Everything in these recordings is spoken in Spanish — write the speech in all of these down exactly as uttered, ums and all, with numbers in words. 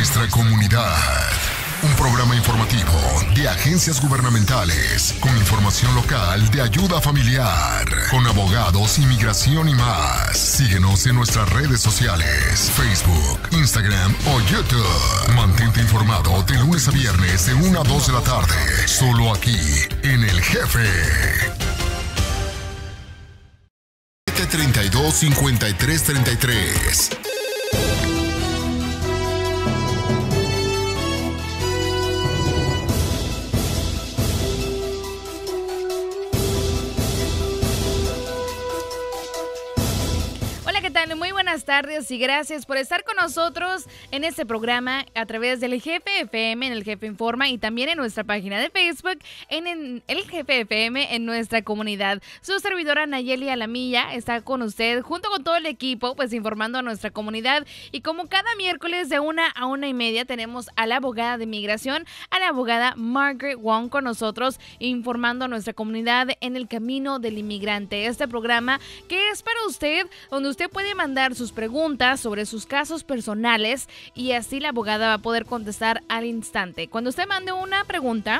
Nuestra comunidad. Un programa informativo de agencias gubernamentales con información local de ayuda familiar, con abogados, inmigración y más. Síguenos en nuestras redes sociales, Facebook, Instagram o YouTube. Mantente informado de lunes a viernes de una a dos de la tarde, solo aquí en El Jefe. siete treinta y dos, cincuenta y tres treinta y tres. Muy buenas tardes y gracias por estar con nosotros en este programa a través del Jefe F M, en El Jefe Informa y también en nuestra página de Facebook, en, en El Jefe F M, en nuestra comunidad. Su servidora Nayeli Alamilla está con usted junto con todo el equipo, pues informando a nuestra comunidad, y como cada miércoles de una a una y media tenemos a la abogada de inmigración, a la abogada Margaret Wong con nosotros, informando a nuestra comunidad en el camino del inmigrante. Este programa que es para usted, donde usted puede mandar sus preguntas sobre sus casos personales y así la abogada va a poder contestar al instante. Cuando usted mande una pregunta,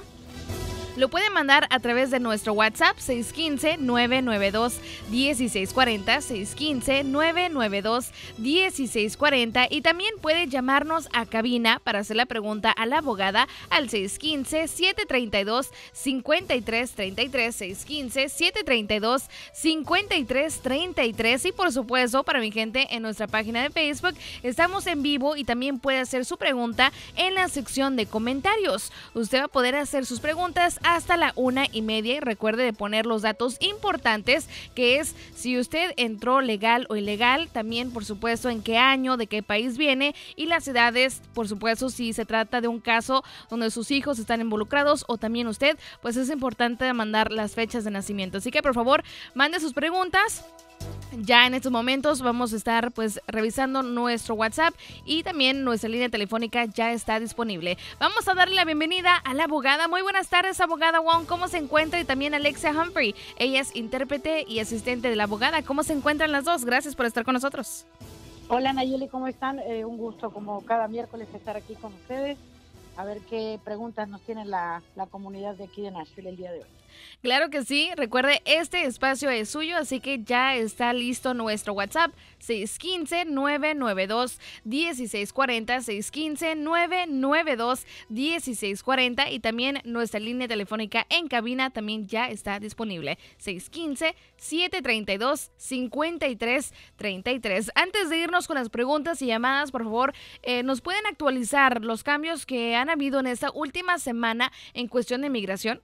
lo puede mandar a través de nuestro WhatsApp seis uno cinco, nueve nueve dos, uno seis cuatro cero, seis uno cinco, nueve nueve dos, uno seis cuatro cero, y también puede llamarnos a cabina para hacer la pregunta a la abogada al seis uno cinco, siete tres dos, cinco tres tres tres, seis uno cinco, siete tres dos, cinco tres tres tres, y por supuesto para mi gente en nuestra página de Facebook estamos en vivo y también puede hacer su pregunta en la sección de comentarios. Usted va a poder hacer sus preguntas hasta la una y media y recuerde de poner los datos importantes, que es si usted entró legal o ilegal, también por supuesto en qué año, de qué país viene y las edades, por supuesto si se trata de un caso donde sus hijos están involucrados o también usted, pues es importante mandar las fechas de nacimiento. Así que por favor mande sus preguntas. Ya en estos momentos vamos a estar pues revisando nuestro WhatsApp y también nuestra línea telefónica ya está disponible. Vamos a darle la bienvenida a la abogada. Muy buenas tardes, abogada Wong. ¿Cómo se encuentra? Y también Alexia Humphrey. Ella es intérprete y asistente de la abogada. ¿Cómo se encuentran las dos? Gracias por estar con nosotros. Hola Nayeli, ¿cómo están? Eh, un gusto como cada miércoles estar aquí con ustedes. A ver qué preguntas nos tiene la, la comunidad de aquí de Nashville el día de hoy. Claro que sí, recuerde, este espacio es suyo, así que ya está listo nuestro WhatsApp, seis uno cinco, nueve nueve dos, uno seis cuatro cero, seis uno cinco, nueve nueve dos, uno seis cuatro cero, y también nuestra línea telefónica en cabina también ya está disponible, seis uno cinco, siete tres dos, cinco tres tres tres. Antes de irnos con las preguntas y llamadas, por favor, eh, ¿nos pueden actualizar los cambios que han habido en esta última semana en cuestión de inmigración?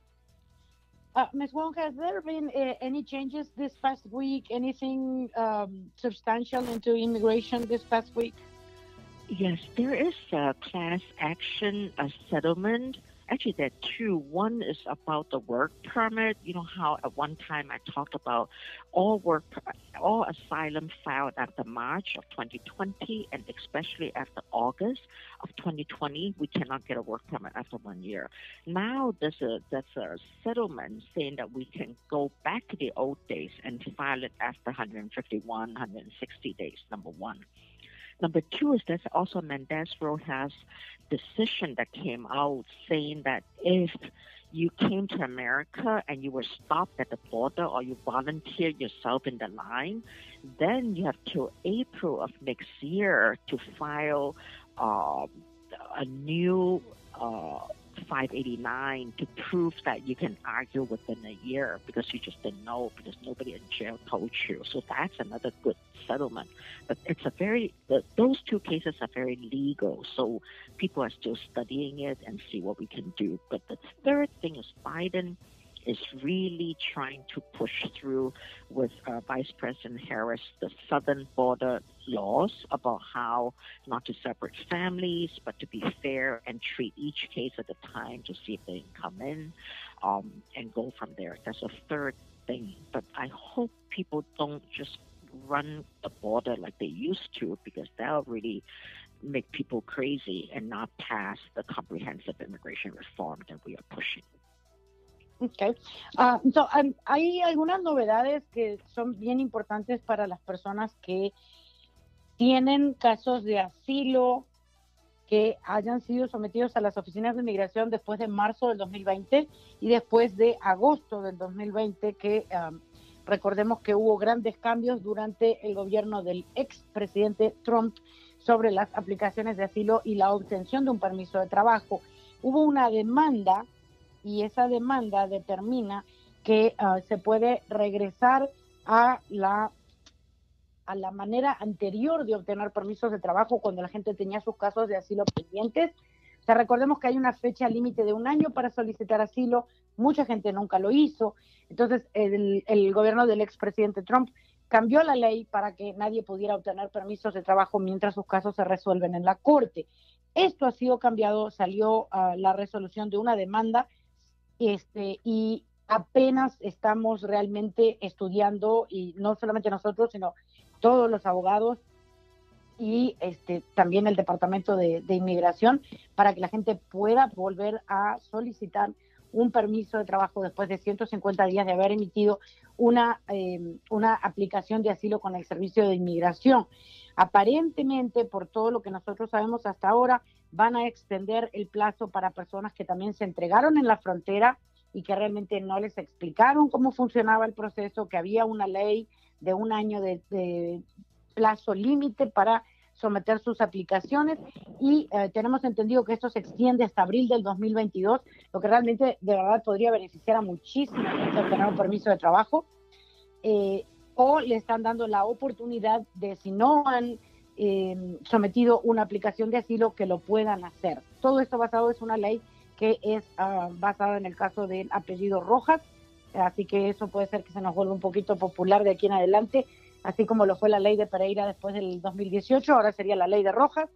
Uh, Miz Wong, has there been uh, any changes this past week? Anything um, substantial into immigration this past week? Yes, there is a class action a settlement. Actually, there are two. One is about the work permit. You know how at one time I talked about all work, all asylum filed after March of twenty twenty, and especially after August of twenty twenty, we cannot get a work permit after one year. Now there's a there's a settlement saying that we can go back to the old days and file it after one hundred fifty-one, one hundred sixty days. Number one. Number two is that also Mendez Road has decision that came out saying that if you came to America and you were stopped at the border or you volunteered yourself in the line, then you have till April of next year to file uh, a new uh, five eighty-nine to prove that you can argue within a year because you just didn't know because nobody in jail told you. So that's another good settlement. But it's a very, the, those two cases are very legal. So people are still studying it and see what we can do. But the third thing is Biden is really trying to push through with uh, Vice President Harris the southern border laws about how not to separate families, but to be fair and treat each case at a time to see if they can come in um, and go from there. That's a third thing. But I hope people don't just run the border like they used to because that'll really make people crazy and not pass the comprehensive immigration reform that we are pushing. Okay. Uh, so, um, hay algunas novedades que son bien importantes para las personas que tienen casos de asilo que hayan sido sometidos a las oficinas de inmigración después de marzo del dos mil veinte y después de agosto del dos mil veinte, que um, recordemos que hubo grandes cambios durante el gobierno del expresidente Trump sobre las aplicaciones de asilo y la obtención de un permiso de trabajo. Hubo una demanda y esa demanda determina que uh, se puede regresar a la, a la manera anterior de obtener permisos de trabajo cuando la gente tenía sus casos de asilo pendientes. O sea, recordemos que hay una fecha límite de un año para solicitar asilo, mucha gente nunca lo hizo, entonces el, el gobierno del expresidente Trump cambió la ley para que nadie pudiera obtener permisos de trabajo mientras sus casos se resuelven en la corte. Esto ha sido cambiado, salió uh, la resolución de una demanda este, y apenas estamos realmente estudiando, y no solamente nosotros, sino todos los abogados y este, también el Departamento de, de Inmigración, para que la gente pueda volver a solicitar un permiso de trabajo después de ciento cincuenta días de haber emitido una, eh, una aplicación de asilo con el Servicio de Inmigración. Aparentemente, por todo lo que nosotros sabemos hasta ahora, van a extender el plazo para personas que también se entregaron en la frontera y que realmente no les explicaron cómo funcionaba el proceso, que había una ley de un año de, de plazo límite para someter sus aplicaciones, y eh, tenemos entendido que esto se extiende hasta abril del dos mil veintidós, lo que realmente de verdad podría beneficiar a muchísima gente obtener un permiso de trabajo, eh, o le están dando la oportunidad de, si no han eh, sometido una aplicación de asilo, que lo puedan hacer. Todo esto basado es una ley que es uh, basada en el caso del apellido Rojas, así que eso puede ser que se nos vuelva un poquito popular de aquí en adelante, así como lo fue la ley de Pereira después del dos mil dieciocho, ahora sería la ley de Rojas.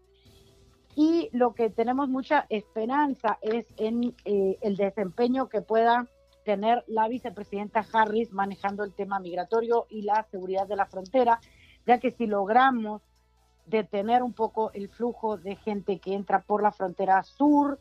Y lo que tenemos mucha esperanza es en eh, el desempeño que pueda tener la vicepresidenta Harris manejando el tema migratorio y la seguridad de la frontera, ya que si logramos detener un poco el flujo de gente que entra por la frontera sur,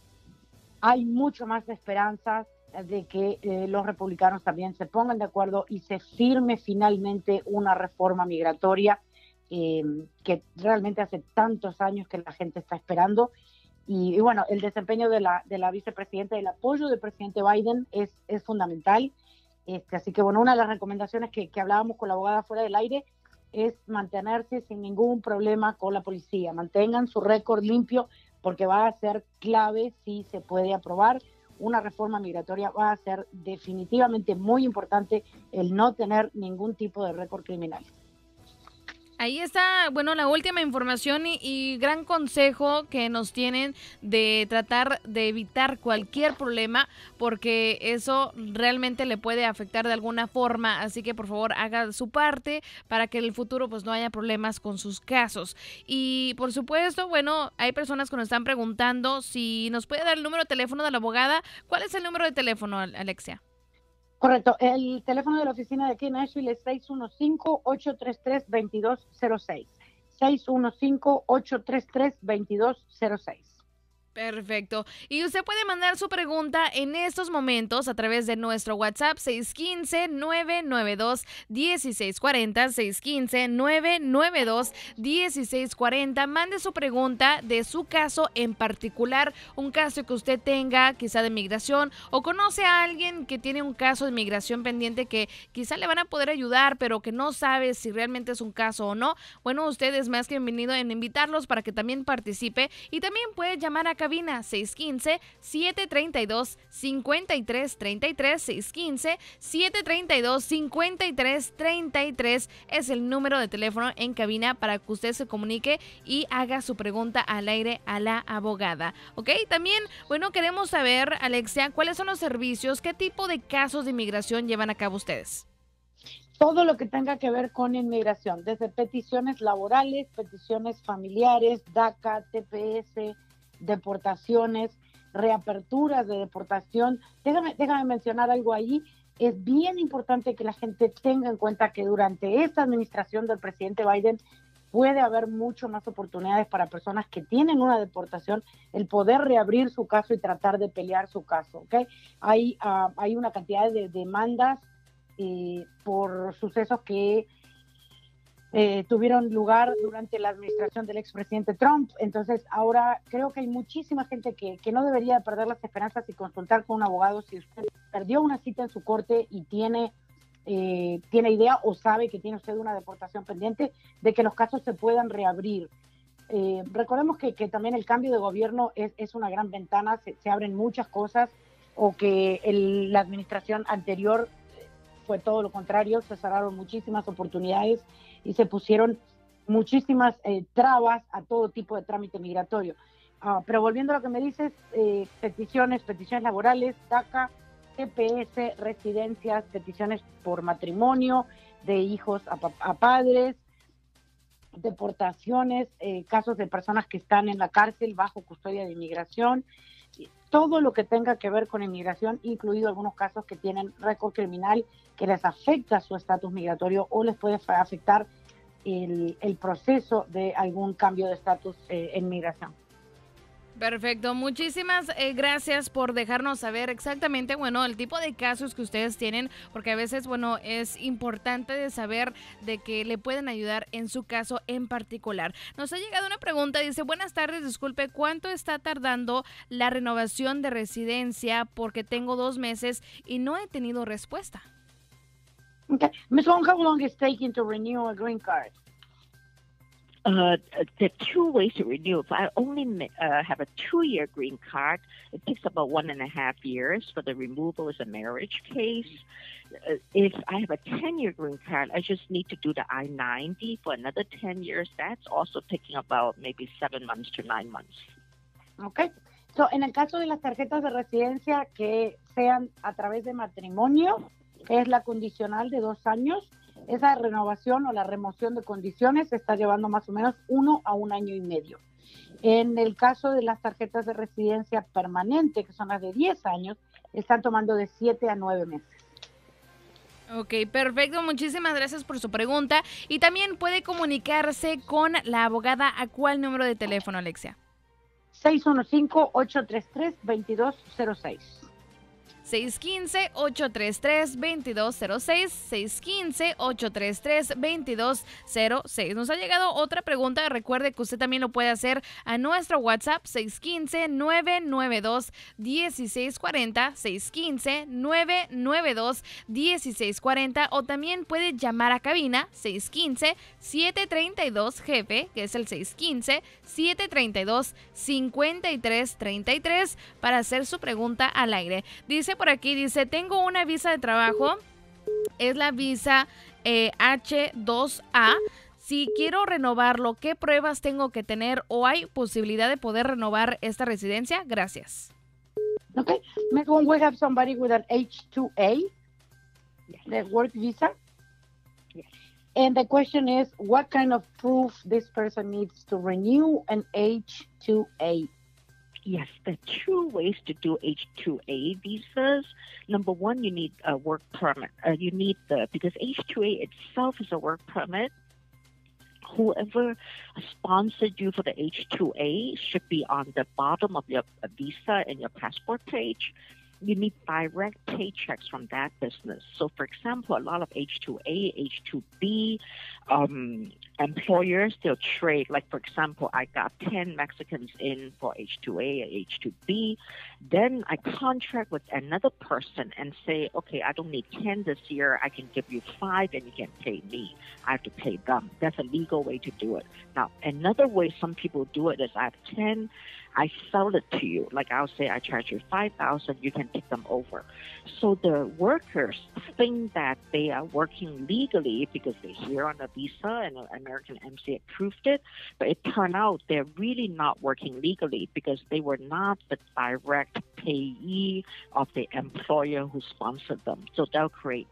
hay mucho más esperanzas de que eh, los republicanos también se pongan de acuerdo y se firme finalmente una reforma migratoria eh, que realmente hace tantos años que la gente está esperando. Y, y bueno, el desempeño de la, de la vicepresidenta, el apoyo del presidente Biden es, es fundamental. Este, así que bueno, una de las recomendaciones que, que hablábamos con la abogada fuera del aire es mantenerse sin ningún problema con la policía. Mantengan su récord limpio, porque va a ser clave si se puede aprobar una reforma migratoria. Va a ser definitivamente muy importante el no tener ningún tipo de récord criminal. Ahí está, bueno, la última información y, y gran consejo que nos tienen de tratar de evitar cualquier problema, porque eso realmente le puede afectar de alguna forma, así que por favor haga su parte para que en el futuro pues no haya problemas con sus casos. Y por supuesto, bueno, hay personas que nos están preguntando si nos puede dar el número de teléfono de la abogada. ¿Cuál es el número de teléfono, Alexia? Correcto, el teléfono de la oficina de aquí en Nashville es seis uno cinco, ocho tres tres, dos dos cero seis. seis uno cinco, ocho tres tres, dos dos cero seis. Perfecto. Y usted puede mandar su pregunta en estos momentos a través de nuestro WhatsApp seis uno cinco, nueve nueve dos, uno seis cuatro cero, seis uno cinco, nueve nueve dos, uno seis cuatro cero. Mande su pregunta de su caso en particular, un caso que usted tenga quizá de migración, o conoce a alguien que tiene un caso de migración pendiente que quizá le van a poder ayudar, pero que no sabe si realmente es un caso o no. Bueno, usted es más que bienvenido en invitarlos para que también participe, y también puede llamar a cabina seis uno cinco, siete tres dos, cinco tres tres tres, seis uno cinco, siete tres dos, cinco tres tres tres es el número de teléfono en cabina para que usted se comunique y haga su pregunta al aire a la abogada, ¿ok? También, bueno, queremos saber, Alexia, ¿cuáles son los servicios, qué tipo de casos de inmigración llevan a cabo ustedes? Todo lo que tenga que ver con inmigración, desde peticiones laborales, peticiones familiares, DACA, T P S, deportaciones, reaperturas de deportación. Déjame, déjame mencionar algo ahí. Es bien importante que la gente tenga en cuenta que durante esta administración del presidente Biden puede haber mucho más oportunidades para personas que tienen una deportación, el poder reabrir su caso y tratar de pelear su caso, ¿ok? Hay, uh, hay una cantidad de demandas eh, por sucesos que eh, tuvieron lugar durante la administración del expresidente Trump. Entonces, ahora creo que hay muchísima gente que, que no debería perder las esperanzas y consultar con un abogado si usted perdió una cita en su corte y tiene, eh, tiene idea o sabe que tiene usted una deportación pendiente, de que los casos se puedan reabrir. Eh, recordemos que, que también el cambio de gobierno es, es una gran ventana, se, se abren muchas cosas, o que el, la administración anterior fue todo lo contrario, se cerraron muchísimas oportunidades y se pusieron muchísimas eh, trabas a todo tipo de trámite migratorio. Uh, pero volviendo a lo que me dices, eh, peticiones, peticiones laborales, DACA, T P S, residencias, peticiones por matrimonio, de hijos a, a padres, deportaciones, eh, casos de personas que están en la cárcel bajo custodia de inmigración, todo lo que tenga que ver con inmigración, incluido algunos casos que tienen récord criminal que les afecta su estatus migratorio o les puede afectar el, el proceso de algún cambio de estatus eh, en migración. Perfecto, muchísimas eh, gracias por dejarnos saber exactamente, bueno, el tipo de casos que ustedes tienen, porque a veces, bueno, es importante de saber de que le pueden ayudar en su caso en particular. Nos ha llegado una pregunta, dice, buenas tardes, disculpe, ¿cuánto está tardando la renovación de residencia? Porque tengo dos meses y no he tenido respuesta. Okay. Miz Wong, how long is it taking to renew a green card? Uh, the two ways to renew. If I only uh, have a two-year green card, it takes about one and a half years. For the removal is a marriage case. Uh, if I have a ten-year green card, I just need to do the I ninety for another ten years. That's also taking about maybe seven months to nine months. Okay. So, en el caso de las tarjetas de residencia que sean a través de matrimonio, que es la condicional de dos años, esa renovación o la remoción de condiciones se está llevando más o menos uno a un año y medio. En el caso de las tarjetas de residencia permanente, que son las de diez años, están tomando de siete a nueve meses. Ok, perfecto. Muchísimas gracias por su pregunta. Y también puede comunicarse con la abogada. ¿A cuál número de teléfono, Alexia? seis uno cinco, ocho tres tres, dos dos cero seis. seis uno cinco, ocho tres tres, dos dos cero seis, seis uno cinco, ocho tres tres, dos dos cero seis. Nos ha llegado otra pregunta. Recuerde que usted también lo puede hacer a nuestro WhatsApp seis uno cinco, nueve nueve dos, uno seis cuatro cero, seis uno cinco, nueve nueve dos, uno seis cuatro cero, o también puede llamar a cabina seis uno cinco, siete tres dos, jefe, que es el seis uno cinco, siete tres dos, cinco tres tres tres para hacer su pregunta al aire. Dice por aquí, dice, tengo una visa de trabajo, es la visa eh, H dos A. Si quiero renovarlo, ¿qué pruebas tengo que tener o hay posibilidad de poder renovar esta residencia? Gracias. Okay, Megan, we have somebody with an H two A, yes. The work visa. Yes. And the question is, what kind of proof this person needs to renew an H two A? Yes, there are two ways to do H two A visas. Number one, you need a work permit. Uh, you need the, because H two A itself is a work permit. Whoever sponsored you for the H two A should be on the bottom of your visa and your passport page. You need direct paychecks from that business. So, for example, a lot of H two A, H two B um, employers, they'll trade. Like, for example, I got ten Mexicans in for H two A and H two B. Then I contract with another person and say, okay, I don't need ten this year. I can give you five and you can pay me. I have to pay them. That's a legal way to do it. Now, another way some people do it is I have ten. I sell it to you. Like I'll say I charge you five thousand, you can take them over. So the workers think that they are working legally because they're here on a visa and American Embassy approved it, but it turned out they're really not working legally because they were not the direct payee of the employer who sponsored them. So they'll create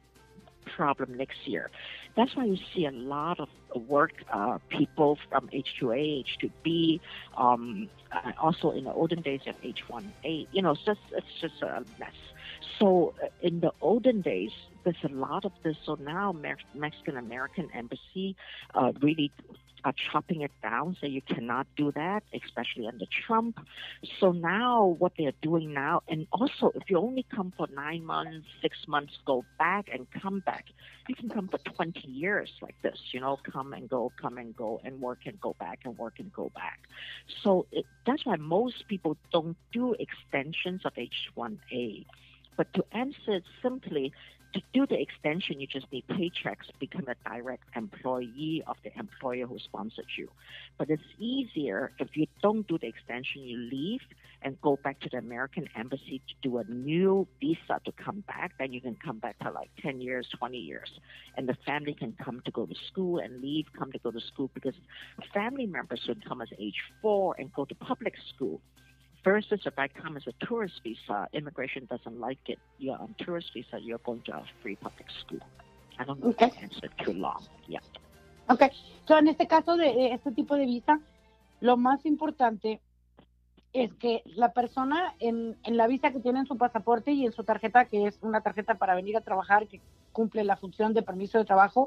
problem next year. That's why you see a lot of work uh, people from H two A, H two B, um, uh, also in the olden days of H one A. You know, it's just, it's just a mess. So uh, in the olden days, there's a lot of this. So now Mexican American Embassy uh, really uh, chopping it down, so you cannot do that, especially under Trump. So now what they're doing now, and also if you only come for nine months, six months, go back and come back, you can come for twenty years like this, you know, come and go, come and go, and work and go back and work and go back. So it, that's why most people don't do extensions of H one A. But to answer it simply, to do the extension, you just need paychecks, become a direct employee of the employer who sponsored you. But it's easier if you don't do the extension, you leave and go back to the American embassy to do a new visa to come back. Then you can come back for like ten years, twenty years. And the family can come to go to school and leave, come to go to school, because family members would come as age four and go to public school. Versus if I come as a tourist visa, immigration doesn't like it. You're on tourist visa, you're going to a free public school. I don't know Okay. if I answered too long. Yeah. Ok, so en este caso de, de este tipo de visa, lo más importante es que la persona en, en la visa que tiene en su pasaporte y en su tarjeta, que es una tarjeta para venir a trabajar, que cumple la función de permiso de trabajo,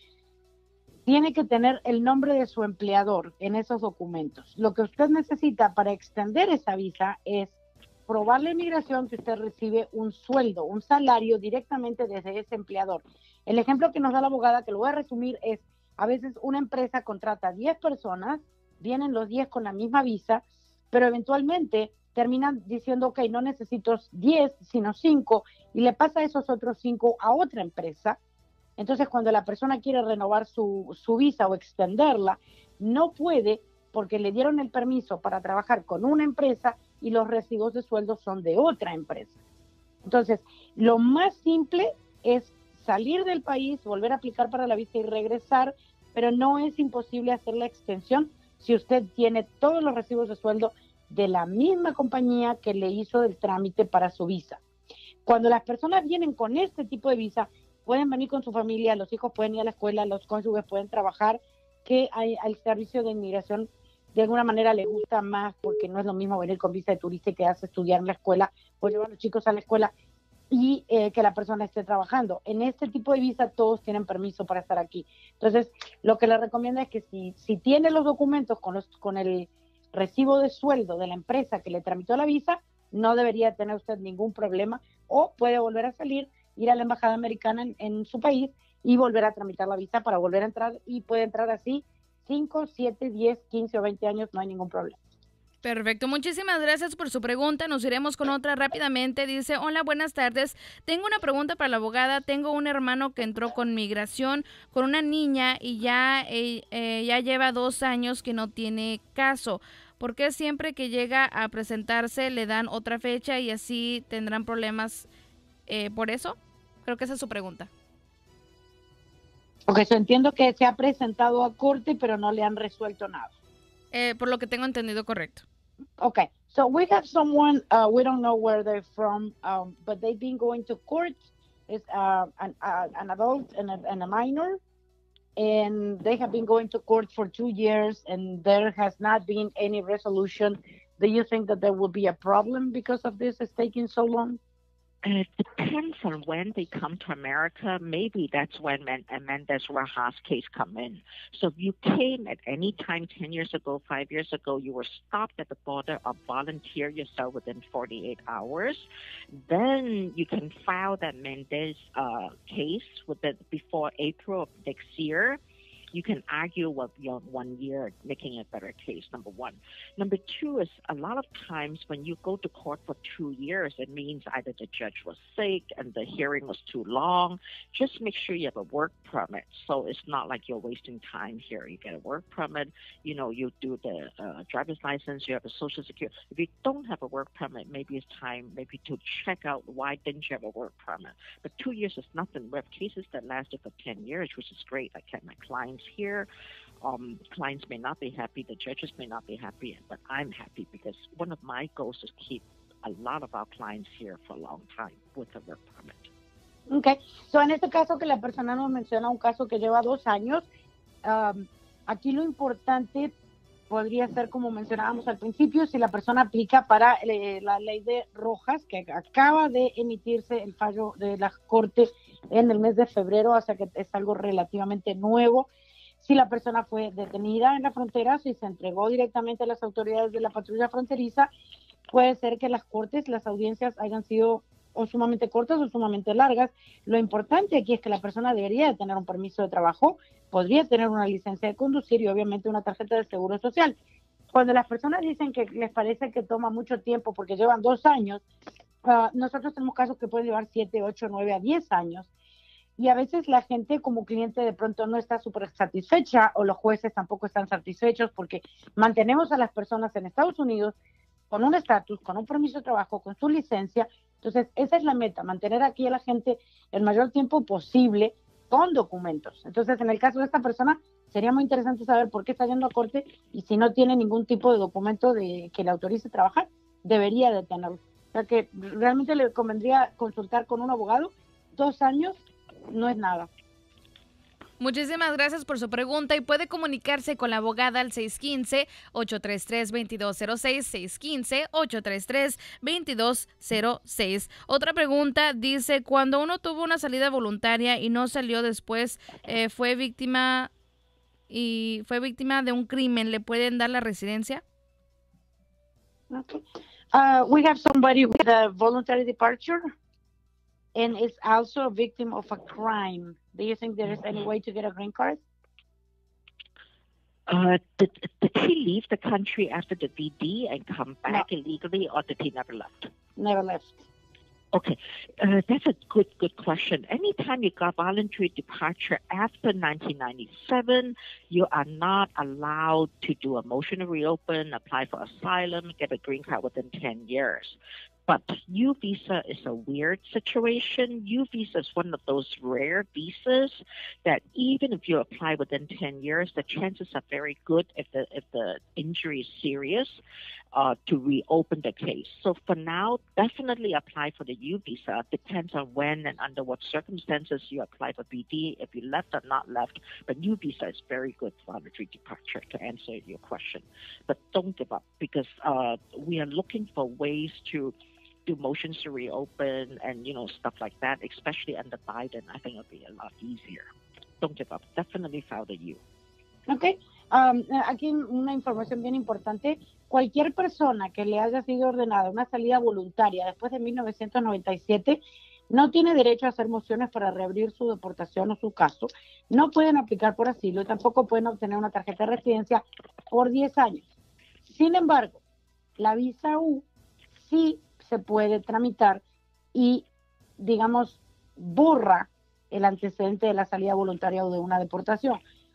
tiene que tener el nombre de su empleador en esos documentos. Lo que usted necesita para extender esa visa es probar la inmigración que usted recibe un sueldo, un salario directamente desde ese empleador. El ejemplo que nos da la abogada, que lo voy a resumir, es a veces una empresa contrata diez personas, vienen los diez con la misma visa, pero eventualmente terminan diciendo, ok, no necesito diez, sino cinco, y le pasa a esos otros cinco a otra empresa. Entonces, cuando la persona quiere renovar su, su visa o extenderla, no puede porque le dieron el permiso para trabajar con una empresa y los recibos de sueldo son de otra empresa. Entonces, lo más simple es salir del país, volver a aplicar para la visa y regresar, pero no es imposible hacer la extensión si usted tiene todos los recibos de sueldo de la misma compañía que le hizo el trámite para su visa. Cuando las personas vienen con este tipo de visa, pueden venir con su familia, los hijos pueden ir a la escuela, los cónyuges pueden trabajar, que hay, al servicio de inmigración de alguna manera le gusta más, porque no es lo mismo venir con visa de turista y quedarse a estudiar en la escuela, o llevar a los chicos a la escuela y eh, que la persona esté trabajando. En este tipo de visa todos tienen permiso para estar aquí. Entonces, lo que le recomiendo es que si, si tiene los documentos con, los, con el recibo de sueldo de la empresa que le tramitó la visa, no debería tener usted ningún problema, o puede volver a salir, ir a la embajada americana en, en su país y volver a tramitar la visa para volver a entrar, y puede entrar así cinco, siete, diez, quince o veinte años, no hay ningún problema. Perfecto, muchísimas gracias por su pregunta. Nos iremos con otra rápidamente. Dice, hola, buenas tardes. Tengo una pregunta para la abogada. Tengo un hermano que entró con migración con una niña y ya, eh, eh, ya lleva dos años que no tiene caso. ¿Por qué siempre que llega a presentarse le dan otra fecha y así tendrán problemas eh, por eso? Creo que esa es su pregunta. Ok, so entiendo que se ha presentado a corte, pero no le han resuelto nada. Eh, por lo que tengo entendido, correcto. Okay, so we have someone, uh, we don't know where they're from, um, but they've been going to court. It's uh, an, uh, an adult and a, and a minor, and they have been going to court for two years, and there has not been any resolution. Do you think that there will be a problem because of this? It's taking so long? And it depends on when they come to America. Maybe that's when Men- Mendez Rajas case come in. So if you came at any time ten years ago, five years ago, you were stopped at the border or volunteer yourself within forty-eight hours, then you can file that Mendez uh, case with the, before April of next year. You can argue with your one year, making a better case, number one. Number two is a lot of times when you go to court for two years, it means either the judge was sick and the hearing was too long. Just make sure you have a work permit. So it's not like you're wasting time here. You get a work permit, you know, you do the uh, driver's license, you have a social security. If you don't have a work permit, maybe it's time maybe to check out why didn't you have a work permit. But two years is nothing. We have cases that lasted for ten years, which is great. I kept my clients here. Um, clients may not be happy, the judges may not be happy, but I'm happy because one of my goals is to keep a lot of our clients here for a long time with a work permit. Okay, so en este caso que la persona nos menciona un caso que lleva dos años, um, aquí lo importante podría ser, como mencionábamos al principio, si la persona aplica para eh, la ley de Rojas, que acaba de emitirse el fallo de la Corte en el mes de febrero, o sea que es algo relativamente nuevo. Si la persona fue detenida en la frontera, si se entregó directamente a las autoridades de la patrulla fronteriza, puede ser que las cortes, las audiencias hayan sido o sumamente cortas o sumamente largas. Lo importante aquí es que la persona debería de tener un permiso de trabajo, podría tener una licencia de conducir y obviamente una tarjeta de seguro social. Cuando las personas dicen que les parece que toma mucho tiempo porque llevan dos años, uh, nosotros tenemos casos que pueden llevar siete, ocho, nueve a diez años. Y a veces la gente como cliente de pronto no está súper satisfecha o los jueces tampoco están satisfechos porque mantenemos a las personas en Estados Unidos con un estatus, con un permiso de trabajo, con su licencia. Entonces, esa es la meta, mantener aquí a la gente el mayor tiempo posible con documentos. Entonces, en el caso de esta persona, sería muy interesante saber por qué está yendo a corte y si no tiene ningún tipo de documento de que le autorice trabajar, debería de tenerlo. O sea que realmente le convendría consultar con un abogado. Dos años no es nada. Muchísimas gracias por su pregunta y puede comunicarse con la abogada al seis uno cinco, ocho tres tres, dos dos cero seis, seis uno cinco, ocho tres tres, dos dos cero seis. Otra pregunta dice, cuando uno tuvo una salida voluntaria y no salió después, eh, fue víctima y fue víctima de un crimen, ¿le pueden dar la residencia? Okay. Uh, we have somebody with a voluntary departure and is also a victim of a crime. Do you think there is any way to get a green card? Uh, did, did he leave the country after the V D and come back No. illegally, or did he never left? Never left. Okay, uh, that's a good, good question. Anytime you got voluntary departure after nineteen ninety-seven, you are not allowed to do a motion to reopen, apply for asylum, get a green card within ten years. But U visa is a weird situation. U visa is one of those rare visas that even if you apply within ten years, the chances are very good if the if the injury is serious uh, to reopen the case. So for now, definitely apply for the U visa. Depends on when and under what circumstances you apply for B D, if you left or not left. But U visa is very good voluntary departure, to answer your question. But don't give up, because uh, we are looking for ways to do motions to reopen and, you know, stuff like that, especially under Biden. I think it'll be a lot easier. Don't give up. Definitely file the U. Ok. Um, aquí una información bien importante. Cualquier persona que le haya sido ordenada una salida voluntaria después de mil novecientos noventa y siete no tiene derecho a hacer mociones para reabrir su deportación o su caso. No pueden aplicar por asilo y tampoco pueden obtener una tarjeta de residencia por diez años. Sin embargo, la visa U sí se puede tramitar y, digamos, borra el antecedente de la salida voluntaria o de una deportación.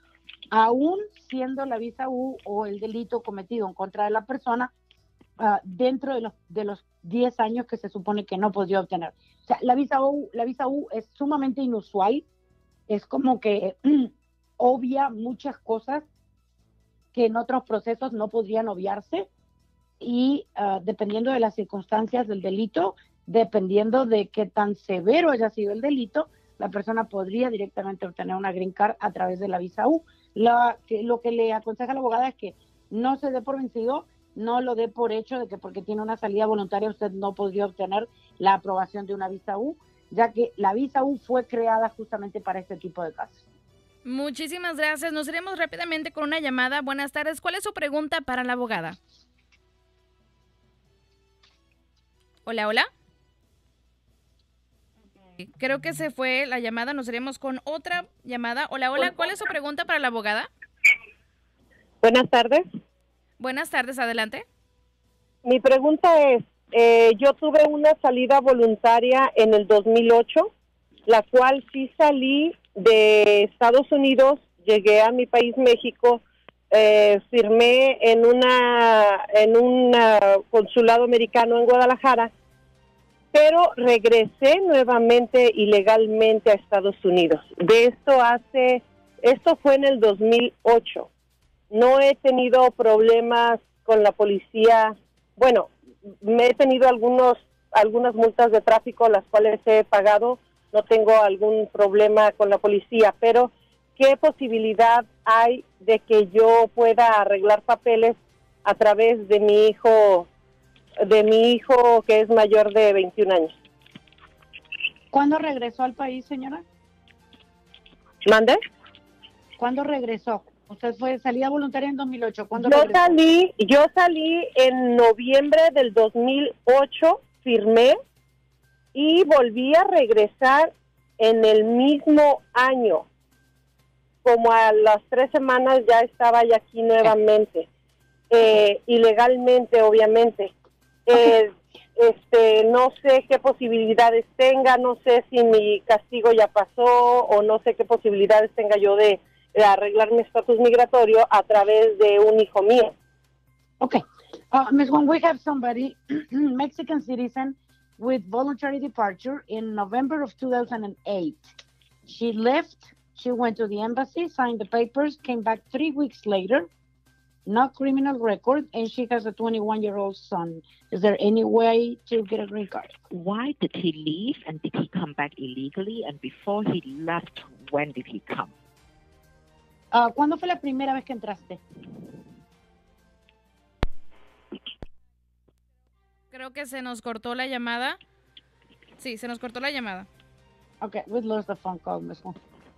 Aún siendo la visa U o el delito cometido en contra de la persona uh, dentro de los, de los diez años que se supone que no podría obtener. O sea, la visa U, la visa U es sumamente inusual, es como que obvia muchas cosas que en otros procesos no podrían obviarse. Y uh, dependiendo de las circunstancias del delito, dependiendo de qué tan severo haya sido el delito, la persona podría directamente obtener una green card a través de la visa U. La, que, lo que le aconseja la abogada es que no se dé por vencido, no lo dé por hecho de que porque tiene una salida voluntaria usted no podría obtener la aprobación de una visa U, ya que la visa U fue creada justamente para este tipo de casos. Muchísimas gracias. Nos iremos rápidamente con una llamada. Buenas tardes. ¿Cuál es su pregunta para la abogada? Hola, hola. Creo que se fue la llamada. Nos iremos con otra llamada. Hola, hola. ¿Cuál es su pregunta para la abogada? Buenas tardes. Buenas tardes, adelante. Mi pregunta es, eh, yo tuve una salida voluntaria en el dos mil ocho, la cual sí salí de Estados Unidos, llegué a mi país, México, eh, firmé en una en un consulado americano en Guadalajara, pero regresé nuevamente ilegalmente a Estados Unidos. De esto hace, esto fue en el dos mil ocho. No he tenido problemas con la policía. Bueno, me he tenido algunos algunas multas de tráfico, las cuales he pagado. No tengo algún problema con la policía, pero ¿qué posibilidad hay de que yo pueda arreglar papeles a través de mi hijo, de mi hijo que es mayor de veintiún años? ¿Cuándo regresó al país, señora? ¿Mande? ¿Cuándo regresó? Usted fue salida voluntaria en dos mil ocho. ¿Cuándo Yo regresó? salí, yo salí en noviembre del dos mil ocho, firmé y volví a regresar en el mismo año. Como a las tres semanas ya estaba ya aquí nuevamente, eh, ilegalmente, obviamente. Eh, este, no sé qué posibilidades tenga, no sé si mi castigo ya pasó o no sé qué posibilidades tenga yo de, de arreglar mi estatus migratorio a través de un hijo mío. Okay. Uh, Miz Wong, we have somebody, Mexican citizen with voluntary departure in November of two thousand eight. She left, she went to the embassy, signed the papers, came back three weeks later, no criminal record, and she has a twenty-one-year-old son. Is there any way to get a green card? Why did he leave and did he come back illegally? And before he left, when did he come? Uh, ¿Cuándo fue la primera vez que entraste? Creo que se nos cortó la llamada. Sí, se nos cortó la llamada. Okay, we lost the phone call, Miz Wong.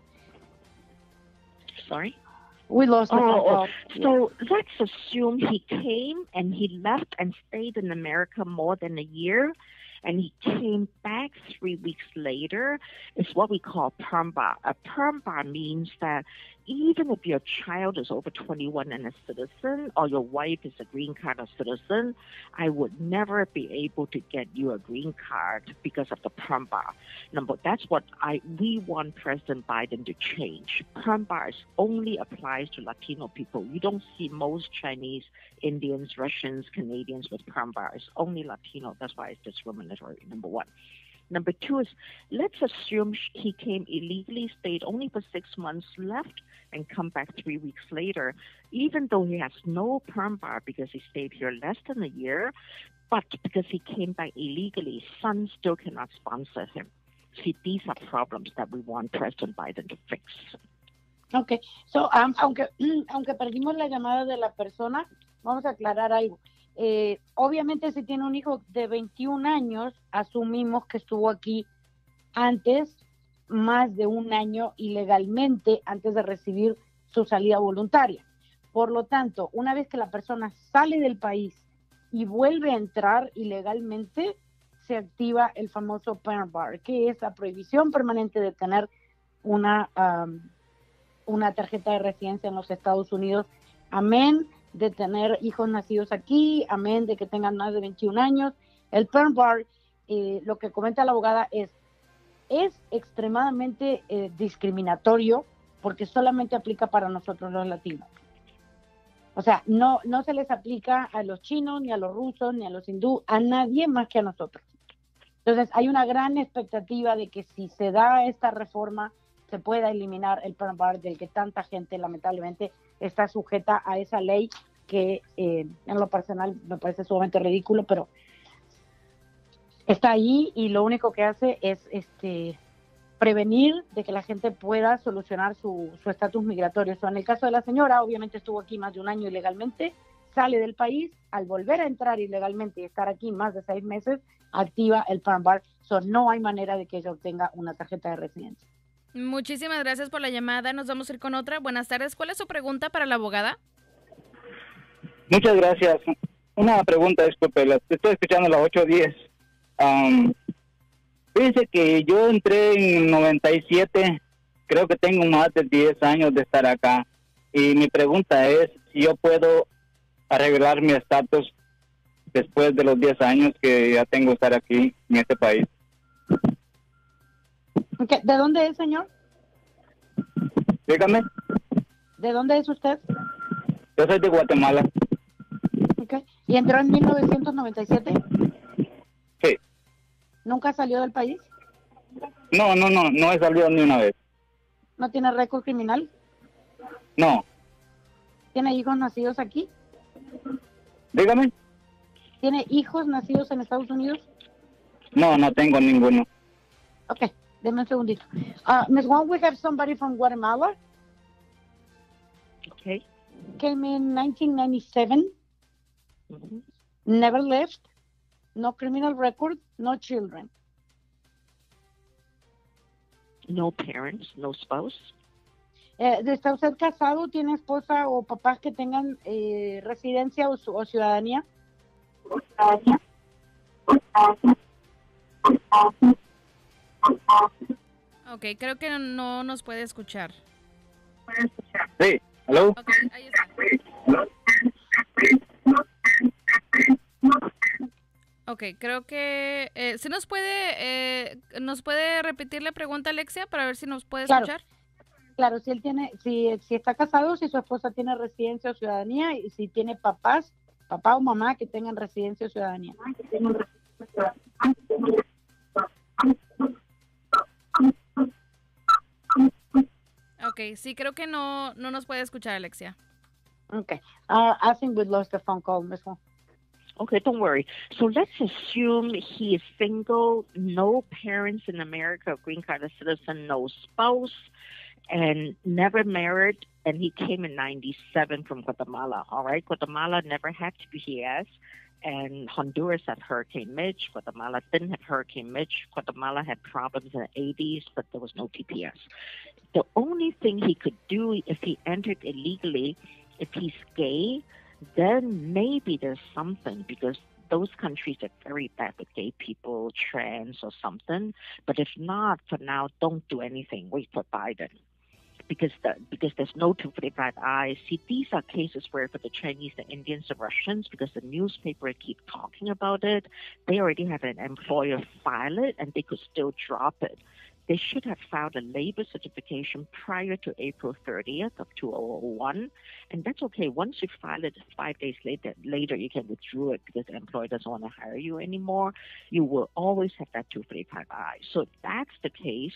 Sorry? We lost the phone Oh, call. so let's assume he came and he left and stayed in America more than a year, and he came back three weeks later. It's what we call perm bar. A perm bar means that even if your child is over twenty-one and a citizen, or your wife is a green card or citizen, I would never be able to get you a green card because of the perm bar. Number, that's what I we want President Biden to change. Perm bars only applies to Latino people. You don't see most Chinese, Indians, Russians, Canadians with perm bars. Only Latino. That's why it's discriminatory. Number one. Number two is, let's assume he came illegally, stayed only for six months, left, and come back three weeks later, even though he has no perm bar because he stayed here less than a year, but because he came back illegally, son still cannot sponsor him. See, these are problems that we want President Biden to fix. Okay, so, um, aunque, aunque perdimos la llamada de la persona, vamos a aclarar algo. Eh, obviamente, si tiene un hijo de veintiún años, asumimos que estuvo aquí antes, más de un año ilegalmente, antes de recibir su salida voluntaria. Por lo tanto, una vez que la persona sale del país y vuelve a entrar ilegalmente, se activa el famoso perm bar, que es la prohibición permanente de tener una, um, una tarjeta de residencia en los Estados Unidos. Amén de tener hijos nacidos aquí, amén de que tengan más de veintiún años. El perm bar, eh, lo que comenta la abogada es, es extremadamente eh, discriminatorio porque solamente aplica para nosotros los latinos. O sea, no, no se les aplica a los chinos, ni a los rusos, ni a los hindú, a nadie más que a nosotros. Entonces, hay una gran expectativa de que si se da esta reforma, se pueda eliminar el perm bar del que tanta gente lamentablemente está sujeta a esa ley que eh, en lo personal me parece sumamente ridículo, pero está ahí y lo único que hace es este prevenir de que la gente pueda solucionar su su estatus migratorio. So, en el caso de la señora, obviamente estuvo aquí más de un año ilegalmente, sale del país, al volver a entrar ilegalmente y estar aquí más de seis meses, activa el perm bar. So, no hay manera de que ella obtenga una tarjeta de residencia. Muchísimas gracias por la llamada. Nos vamos a ir con otra. Buenas tardes. ¿Cuál es su pregunta para la abogada? Muchas gracias. Una pregunta, disculpe, la estoy escuchando a las ocho diez. Um, fíjense que yo entré en noventa y siete, creo que tengo más de diez años de estar acá. Y mi pregunta es si yo puedo arreglar mi estatus después de los diez años que ya tengo de estar aquí en este país. Okay. ¿De dónde es, señor? Dígame. ¿De dónde es usted? Yo soy de Guatemala. Okay. ¿Y entró en mil novecientos noventa y siete? Sí. ¿Nunca salió del país? No, no, no, no he salido ni una vez. ¿No tiene récord criminal? No. ¿Tiene hijos nacidos aquí? Dígame. ¿Tiene hijos nacidos en Estados Unidos? No, no tengo ninguno. Okay. Deme un segundito. Uh, Miz Wong, we have somebody from Guatemala. Okay. Came in nineteen ninety-seven. Mm-hmm. Never left. No criminal record. No children. No parents, no spouse. Eh, ¿Está usted casado? ¿Tiene esposa o papás que tengan eh, residencia o, su- o ciudadanía? Ok, creo que no nos puede escuchar. Sí, hello. Ok, ahí está. Ok, creo que eh, ¿se nos puede eh, nos puede repetir la pregunta, Alexia, para ver si nos puede Claro. escuchar? Claro, si él tiene, si, si está casado, si su esposa tiene residencia o ciudadanía, y si tiene papás, papá o mamá que tengan residencia o ciudadanía. Ok, sí, creo que no no nos puede escuchar, Alexia. Okay. Uh, I think we lost the phone call, Miss Wong. Okay, don't worry. So let's assume he is single, no parents in America, green card citizen, no spouse, and never married, and he came in ninety-seven from Guatemala, all right? Guatemala never had T P S, and Honduras had Hurricane Mitch. Guatemala didn't have Hurricane Mitch. Guatemala had problems in the eighties, but there was no T P S. The only thing he could do if he entered illegally, if he's gay, then maybe there's something, because those countries are very bad with gay people, trans or something. But if not, for now, don't do anything. Wait for Biden. Because the, because there's no two forty-five I. See, these are cases where for the Chinese, the Indians, the Russians, because the newspaper keep talking about it, they already have an employer file it and they could still drop it. They should have filed a labor certification prior to April thirtieth of two thousand one, and that's okay. Once you file it five days later, later you can withdraw it because the employer doesn't want to hire you anymore. You will always have that two forty-five I. So if that's the case,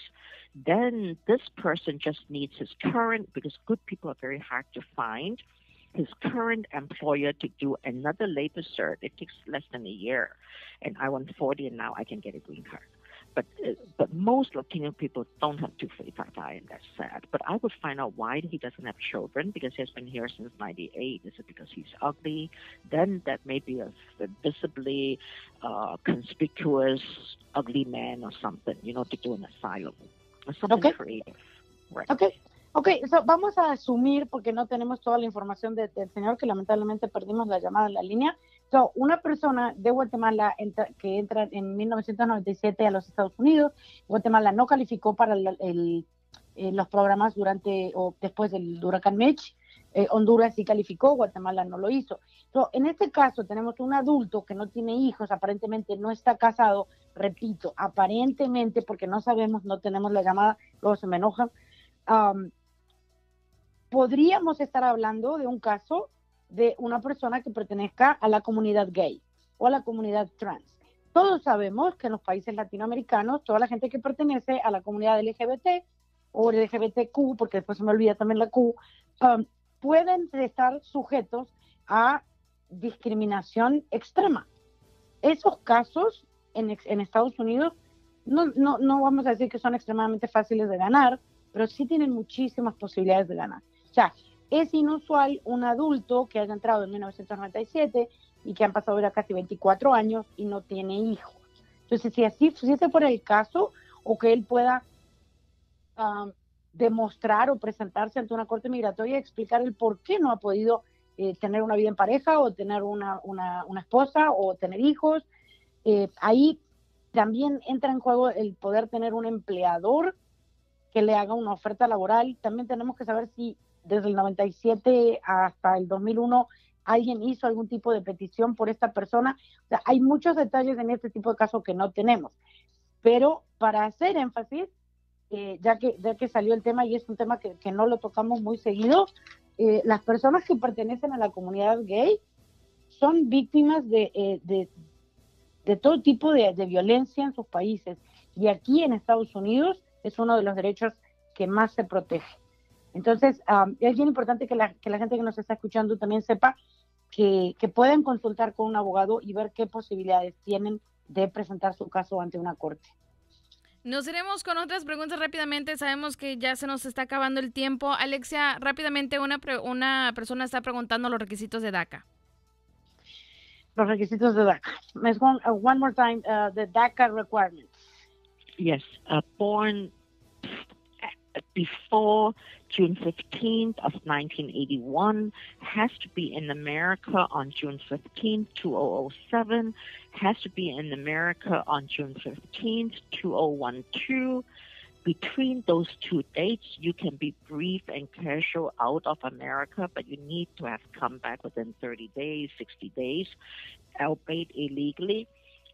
then this person just needs his current, because good people are very hard to find, his current employer to do another labor cert. It takes less than a year. And I want forty, and now I can get a green card. But uh, but most Latino people don't have two forty-five I, and that's sad. But I would find out why he doesn't have children, because he's been here since ninety-eight. Is it because he's ugly? Then that may be a, a visibly uh, conspicuous ugly man or something, you know, to do an asylum. Or something Okay. creative. Right. Okay. Okay, so vamos a asumir, porque no tenemos toda la información de- del señor, que lamentablemente perdimos la llamada en la línea. So, una persona de Guatemala entra- que entra en mil novecientos noventa y siete a los Estados Unidos, Guatemala no calificó para el, el- eh, los programas durante o después del huracán Mitch. Eh, Honduras sí calificó, Guatemala no lo hizo. So, en este caso tenemos un adulto que no tiene hijos, aparentemente no está casado, repito, aparentemente, porque no sabemos, no tenemos la llamada, luego se me enojan. Um, podríamos estar hablando de un caso de una persona que pertenezca a la comunidad gay o a la comunidad trans. Todos sabemos que en los países latinoamericanos, toda la gente que pertenece a la comunidad L G B T o L G B T Q, porque después se me olvida también la Q, um, pueden estar sujetos a discriminación extrema. Esos casos en, ex- en Estados Unidos no, no, no vamos a decir que son extremadamente fáciles de ganar, pero sí tienen muchísimas posibilidades de ganar. O sea, es inusual un adulto que haya entrado en mil novecientos noventa y siete y que han pasado ya casi veinticuatro años y no tiene hijos. Entonces, si así, si ese fuera el caso, o que él pueda um, demostrar o presentarse ante una corte migratoria y explicar el por qué no ha podido eh, tener una vida en pareja o tener una, una, una esposa o tener hijos, eh, ahí también entra en juego el poder tener un empleador que le haga una oferta laboral. También tenemos que saber si desde el noventa y siete hasta el dos mil uno alguien hizo algún tipo de petición por esta persona. O sea, hay muchos detalles en este tipo de casos que no tenemos. Pero para hacer énfasis, eh, ya, que, ya que salió el tema y es un tema que, que no lo tocamos muy seguido, eh, las personas que pertenecen a la comunidad gay son víctimas de, eh, de, de todo tipo de, de violencia en sus países. Y aquí en Estados Unidos es uno de los derechos que más se protege. Entonces, um, es bien importante que la, que la gente que nos está escuchando también sepa que, que pueden consultar con un abogado y ver qué posibilidades tienen de presentar su caso ante una corte. Nos iremos con otras preguntas rápidamente. Sabemos que ya se nos está acabando el tiempo. Alexia, rápidamente una, pre- una persona está preguntando los requisitos de DACA. Los requisitos de DACA. Miz Wong, uh, one more time, uh, the DACA requirements. Yes, uh, born before June fifteenth of nineteen eighty-one, has to be in America on June fifteenth, two thousand seven, has to be in America on June fifteenth, two thousand twelve. Between those two dates, you can be brief and casual out of America, but you need to have come back within thirty days, sixty days, albeit illegally.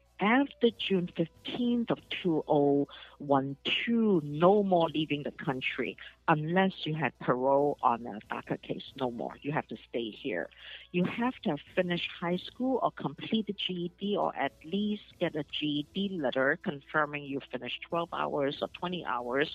After June fifteenth of two thousand twelve, no more leaving the country unless you had parole on a DACA case. No more. You have to stay here. You have to have finished high school or complete a G E D or at least get a G E D letter confirming you finished twelve hours or twenty hours.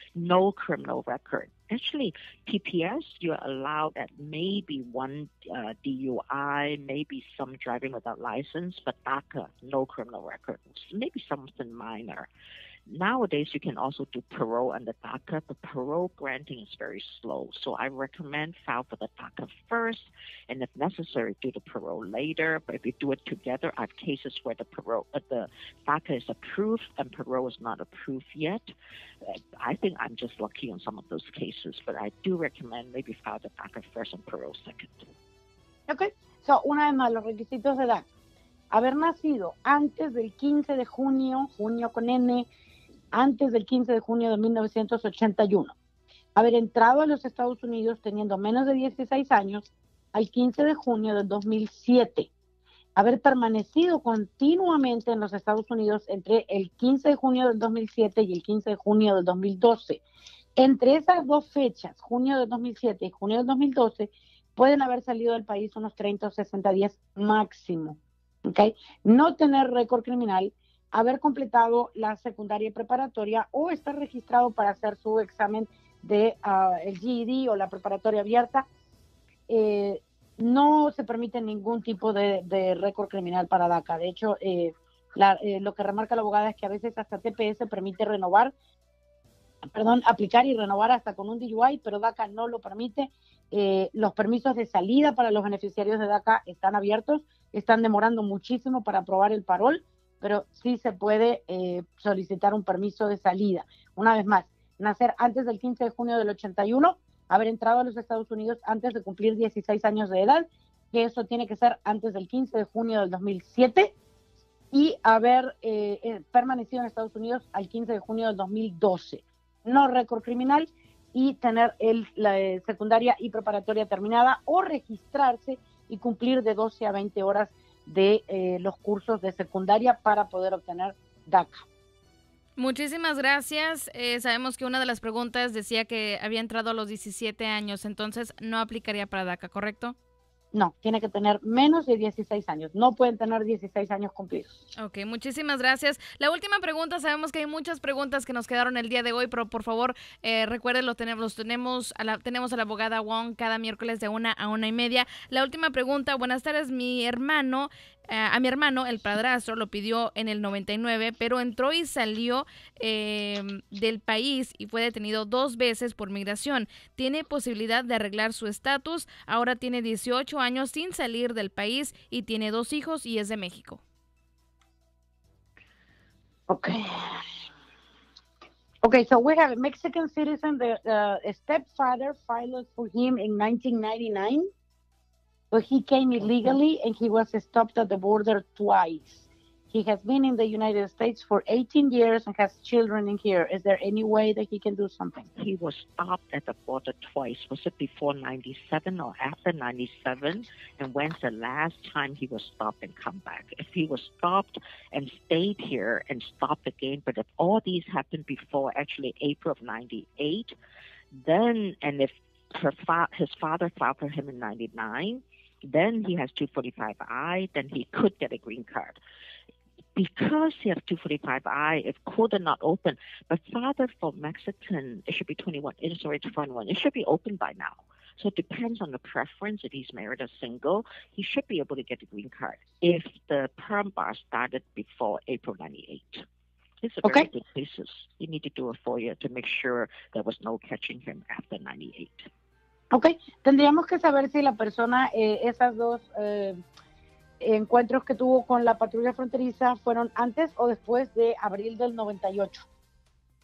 No criminal record. Actually, T P S, you're allowed at maybe one uh, D U I, maybe some driving without license, but DACA, no criminal record. Maybe something minor. Nowadays, you can also do parole under DACA, but parole granting is very slow. So I recommend file for the DACA first, and if necessary, do the parole later. But if you do it together, I have cases where the parole, uh, the DACA is approved and parole is not approved yet. Uh, I think I'm just lucky on some of those cases, but I do recommend maybe file the DACA first and parole second. Ok, so una vez más, los requisitos de DACA. Haber nacido antes del quince de junio, junio con N, antes del quince de junio de mil novecientos ochenta y uno. Haber entrado a los Estados Unidos teniendo menos de dieciséis años al quince de junio del dos mil siete. Haber permanecido continuamente en los Estados Unidos entre el quince de junio del dos mil siete y el quince de junio del dos mil doce. Entre esas dos fechas, junio del dos mil siete y junio del dos mil doce, pueden haber salido del país unos treinta o sesenta días máximo. ¿Okay? No tener récord criminal, haber completado la secundaria y preparatoria o estar registrado para hacer su examen de uh, el G E D o la preparatoria abierta. Eh, no se permite ningún tipo de, de récord criminal para DACA. De hecho, eh, la, eh, lo que remarca la abogada es que a veces hasta T P S permite renovar, perdón, aplicar y renovar hasta con un D U I, pero DACA no lo permite. Eh, los permisos de salida para los beneficiarios de DACA están abiertos, están demorando muchísimo para aprobar el parol, pero sí se puede eh, solicitar un permiso de salida. Una vez más, nacer antes del quince de junio del ochenta y uno, haber entrado a los Estados Unidos antes de cumplir dieciséis años de edad, que eso tiene que ser antes del quince de junio del dos mil siete, y haber eh, eh, permanecido en Estados Unidos al quince de junio del dos mil doce. No récord criminal y tener el, la eh, secundaria y preparatoria terminada o registrarse y cumplir de doce a veinte horas de eh, los cursos de secundaria para poder obtener DACA. Muchísimas gracias. Eh, sabemos que una de las preguntas decía que había entrado a los diecisiete años, entonces no aplicaría para DACA, ¿correcto? No, tiene que tener menos de dieciséis años. No pueden tener dieciséis años cumplidos. Ok, muchísimas gracias. La última pregunta, sabemos que hay muchas preguntas que nos quedaron el día de hoy, pero por favor, eh, recuerden, los tenemos, los tenemos, a la, tenemos a la abogada Wong cada miércoles de una a una y media. La última pregunta, buenas tardes, mi hermano, eh, a mi hermano, el padrastro, lo pidió en el noventa y nueve, pero entró y salió eh, del país y fue detenido dos veces por migración. Tiene posibilidad de arreglar su estatus, ahora tiene dieciocho años sin salir del país y tiene dos hijos y es de México. Okay. Okay, so we have a Mexican citizen, the uh, stepfather filed for him in nineteen ninety-nine, but he came illegally and he was stopped at the border twice. He has been in the United States for eighteen years and has children in here. Is there any way that he can do something? He was stopped at the border twice. Was it before ninety-seven or after ninety-seven? And when's the last time he was stopped and come back? If he was stopped and stayed here and stopped again, but if all these happened before actually April of ninety-eight, then, and if her fa- his father filed for him in ninety-nine, then he has two forty-five I, then he could get a green card. Because he has two forty-five I, if quota not open, but father for Mexican, it should be twenty-one, it is already twenty-one, it should be open by now. So it depends on the preference. If he's married or single, he should be able to get a green card if the perm bar started before April ninety-eight. These are very Okay. good cases. You need to do a FOIA to make sure there was no catching him after ninety-eight. Ok, tendríamos que saber si la persona, eh, esas dos eh, encuentros que tuvo con la patrulla fronteriza fueron antes o después de abril del noventa y ocho.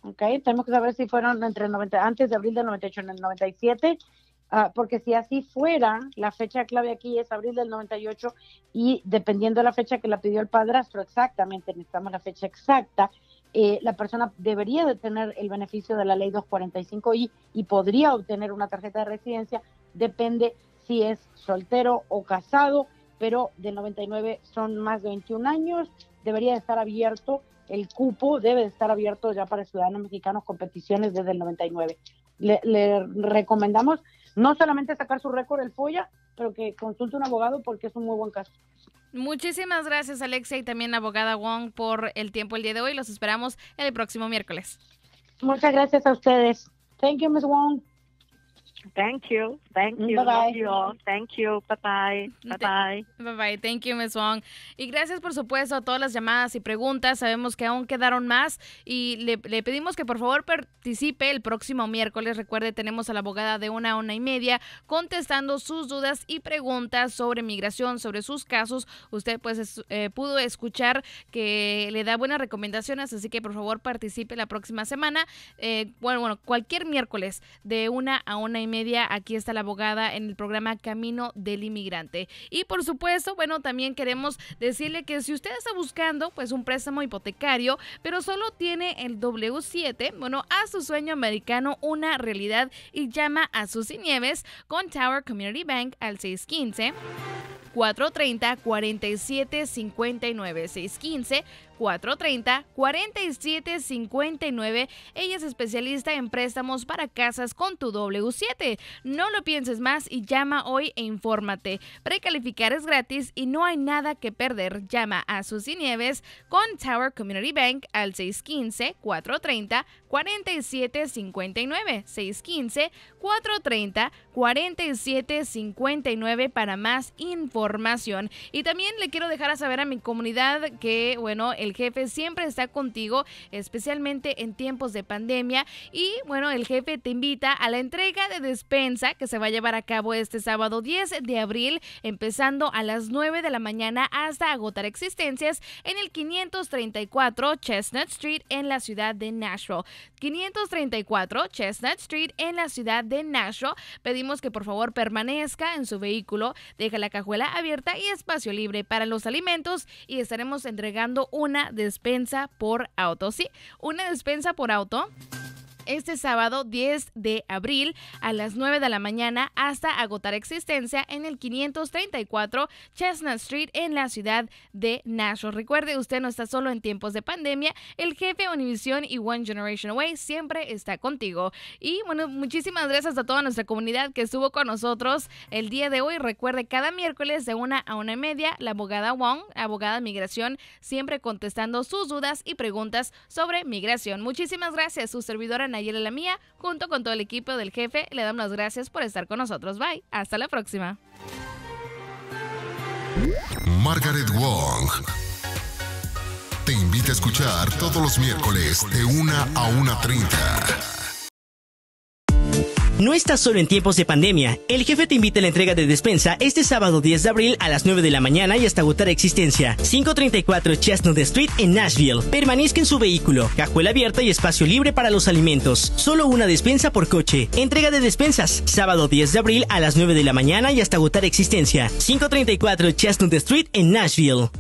Okay, tenemos que saber si fueron entre el noventa, antes de abril del noventa y ocho en el noventa y siete, uh, porque si así fuera, la fecha clave aquí es abril del noventa y ocho y dependiendo de la fecha que la pidió el padrastro, exactamente, necesitamos la fecha exacta, eh, la persona debería de tener el beneficio de la ley doscientos cuarenta y cinco i y podría obtener una tarjeta de residencia, depende si es soltero o casado, pero del noventa y nueve son más de veintiún años, debería de estar abierto. El cupo debe de estar abierto ya para ciudadanos mexicanos con peticiones desde el noventa y nueve. Le, le recomendamos no solamente sacar su récord el FOIA, pero que consulte un abogado porque es un muy buen caso. Muchísimas gracias, Alexia, y también abogada Wong por el tiempo el día de hoy. Los esperamos el próximo miércoles. Muchas gracias a ustedes. Thank you, Miz Wong. Thank you. Thank you. Bye-bye. Love you all. Thank you. Bye-bye. Bye-bye. Bye-bye. Thank you, Miz Wong. Y gracias, por supuesto, a todas las llamadas y preguntas. Sabemos que aún quedaron más y le, le pedimos que por favor participe el próximo miércoles. Recuerde, tenemos a la abogada de una a una y media contestando sus dudas y preguntas sobre migración, sobre sus casos. Usted pues es, eh, pudo escuchar que le da buenas recomendaciones, así que por favor participe la próxima semana. Eh, bueno, bueno, cualquier miércoles de una a una y media, aquí está la abogada en el programa Camino del Inmigrante. Y por supuesto, bueno, también queremos decirle que si usted está buscando pues un préstamo hipotecario, pero solo tiene el doble u siete, bueno, haz su sueño americano una realidad y llama a Susy Nieves con Tower Community Bank al seis uno cinco, cuatro tres cero, cuatro siete cinco nueve, seis uno cinco, cuatro tres cero, cuatro siete cinco nueve. Ella es especialista en préstamos para casas con tu doble u siete. No lo pienses más y llama hoy e infórmate. Precalificar es gratis y no hay nada que perder. Llama a Susy Nieves con Tower Community Bank al seis uno cinco, cuatro tres cero, cuatro siete cinco nueve, seis uno cinco, cuatro tres cero, cuatro siete cinco nueve para más información. Y también le quiero dejar a saber a mi comunidad que, bueno, el jefe siempre está contigo, especialmente en tiempos de pandemia. Y bueno, el jefe te invita a la entrega de despensa que se va a llevar a cabo este sábado diez de abril, empezando a las nueve de la mañana hasta agotar existencias en el quinientos treinta y cuatro Chestnut Street en la ciudad de Nashville. quinientos treinta y cuatro Chestnut Street en la ciudad de Nashville. Pedimos que por favor permanezca en su vehículo, deja la cajuela abierta y espacio libre para los alimentos y estaremos entregando una despensa por auto. Sí, una despensa por auto. Este sábado diez de abril a las nueve de la mañana hasta agotar existencia en el quinientos treinta y cuatro Chestnut Street en la ciudad de Nashville. Recuerde, usted no está solo en tiempos de pandemia. El jefe Univision y One Generation Away siempre está contigo. Y bueno, muchísimas gracias a toda nuestra comunidad que estuvo con nosotros el día de hoy. Recuerde, cada miércoles de una a una y media, la abogada Wong, abogada de migración, siempre contestando sus dudas y preguntas sobre migración. Muchísimas gracias, su servidora Nayela La Mía, junto con todo el equipo del jefe, le damos las gracias por estar con nosotros. Bye, hasta la próxima. Margaret Wong te invita a escuchar todos los miércoles de una a una treinta. No estás solo en tiempos de pandemia. El jefe te invita a la entrega de despensa este sábado diez de abril a las nueve de la mañana y hasta agotar existencia. quinientos treinta y cuatro Chestnut Street en Nashville. Permanezca en su vehículo, cajuela abierta y espacio libre para los alimentos. Solo una despensa por coche. Entrega de despensas. Sábado diez de abril a las nueve de la mañana y hasta agotar existencia. quinientos treinta y cuatro Chestnut Street en Nashville.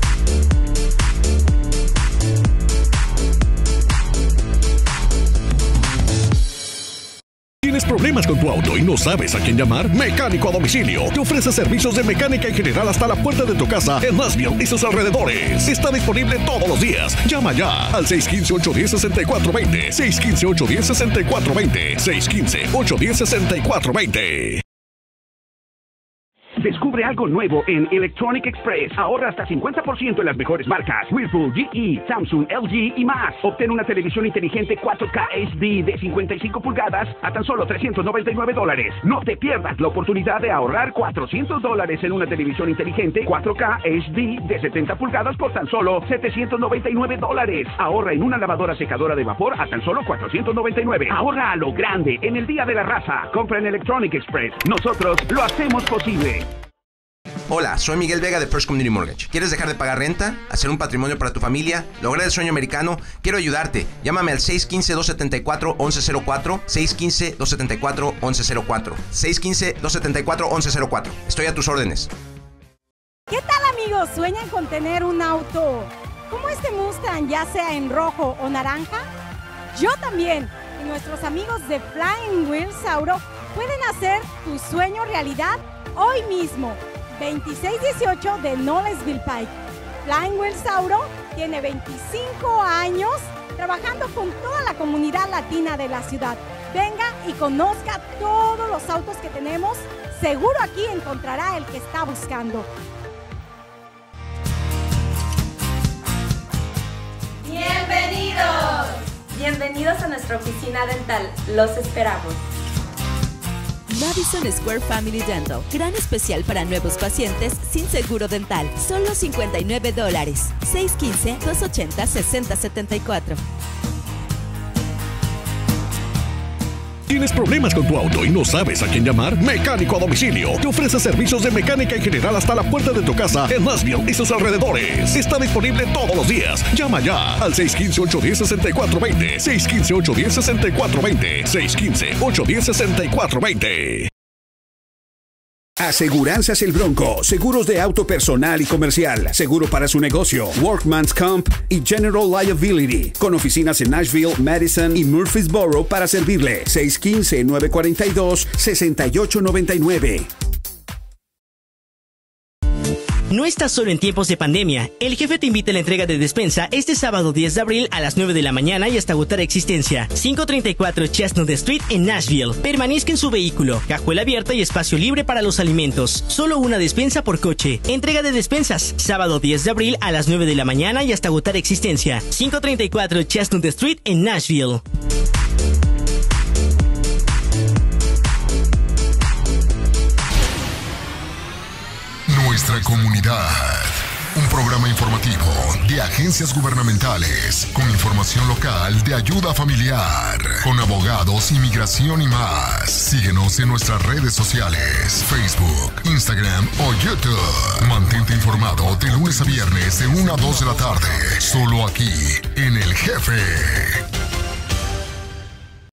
¿Tienes problemas con tu auto y no sabes a quién llamar? Mecánico a Domicilio te ofrece servicios de mecánica en general hasta la puerta de tu casa en Nashville y sus alrededores. Está disponible todos los días. Llama ya al seis uno cinco, ocho uno cero, seis cuatro dos cero, seis uno cinco, ocho uno cero, seis cuatro dos cero, seis uno cinco, ocho uno cero, seis cuatro dos cero. Descubre algo nuevo en Electronic Express. Ahorra hasta cincuenta por ciento en las mejores marcas: Whirlpool, G E, Samsung, L G y más. Obtén una televisión inteligente cuatro K H D de cincuenta y cinco pulgadas a tan solo trescientos noventa y nueve dólares. No te pierdas la oportunidad de ahorrar cuatrocientos dólares en una televisión inteligente cuatro K H D de setenta pulgadas por tan solo setecientos noventa y nueve dólares. Ahorra en una lavadora secadora de vapor a tan solo cuatrocientos noventa y nueve. Ahorra a lo grande en el Día de la Raza. Compra en Electronic Express. Nosotros lo hacemos posible. Hola, soy Miguel Vega de First Community Mortgage. ¿Quieres dejar de pagar renta? ¿Hacer un patrimonio para tu familia? ¿Lograr el sueño americano? Quiero ayudarte. Llámame al seis uno cinco, dos siete cuatro, uno uno cero cuatro, seis uno cinco, dos siete cuatro, uno uno cero cuatro, seis uno cinco, dos siete cuatro, uno uno cero cuatro. Estoy a tus órdenes. ¿Qué tal, amigos? ¿Sueñan con tener un auto como este Mustang, ya sea en rojo o naranja? Yo también. Y nuestros amigos de Flying Wheel Sauro pueden hacer tu sueño realidad hoy mismo. veintiséis dieciocho de Knowlesville Pike. Flying Wheel Sauro tiene veinticinco años trabajando con toda la comunidad latina de la ciudad. Venga y conozca todos los autos que tenemos. Seguro aquí encontrará el que está buscando. ¡Bienvenidos! Bienvenidos a nuestra oficina dental. Los esperamos. Madison Square Family Dental. Gran especial para nuevos pacientes sin seguro dental. Solo cincuenta y nueve dólares. seis uno cinco, dos ocho cero, seis cero siete cuatro. ¿Tienes problemas con tu auto y no sabes a quién llamar? Mecánico a Domicilio te ofrece servicios de mecánica en general hasta la puerta de tu casa en Nashville y sus alrededores. Está disponible todos los días. Llama ya al seis uno cinco, ocho uno cero, seis cuatro dos cero, seis uno cinco, ocho uno cero, seis cuatro dos cero, seis uno cinco, ocho uno cero, seis cuatro dos cero. Aseguranzas El Bronco, seguros de auto personal y comercial, seguro para su negocio, Workman's Comp y General Liability, con oficinas en Nashville, Madison y Murfreesboro para servirle. seis uno cinco, nueve cuatro dos, seis ocho nueve nueve. No estás solo en tiempos de pandemia. El Jefe te invita a la entrega de despensa este sábado diez de abril a las nueve de la mañana y hasta agotar existencia. quinientos treinta y cuatro Chestnut Street en Nashville. Permanezca en su vehículo. Cajuela abierta y espacio libre para los alimentos. Solo una despensa por coche. Entrega de despensas. Sábado diez de abril a las nueve de la mañana y hasta agotar existencia. quinientos treinta y cuatro Chestnut Street en Nashville. Nuestra comunidad. Un programa informativo de agencias gubernamentales con información local de ayuda familiar, con abogados, inmigración y más. Síguenos en nuestras redes sociales, Facebook, Instagram o YouTube. Mantente informado de lunes a viernes de una a dos de la tarde, solo aquí en El Jefe.